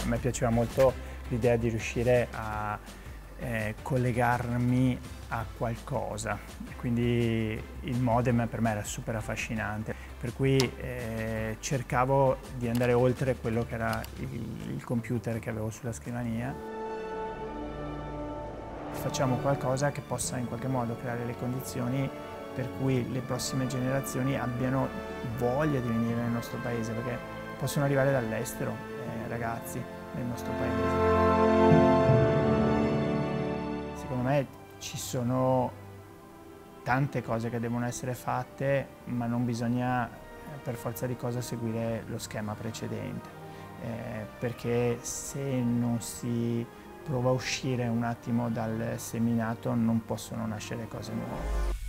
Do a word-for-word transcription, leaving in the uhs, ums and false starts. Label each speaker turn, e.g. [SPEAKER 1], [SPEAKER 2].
[SPEAKER 1] me piaceva molto l'idea di riuscire a eh, collegarmi a qualcosa, quindi il modem per me era super affascinante, per cui eh, cercavo di andare oltre quello che era il, il computer che avevo sulla scrivania. Facciamo qualcosa che possa in qualche modo creare le condizioni per cui le prossime generazioni abbiano voglia di venire nel nostro paese, perché possono arrivare dall'estero eh, ragazzi nel nostro paese. Secondo me ci sono tante cose che devono essere fatte, ma non bisogna per forza di cosa seguire lo schema precedente, eh, perché se non si prova a uscire un attimo dal seminato non possono nascere cose nuove.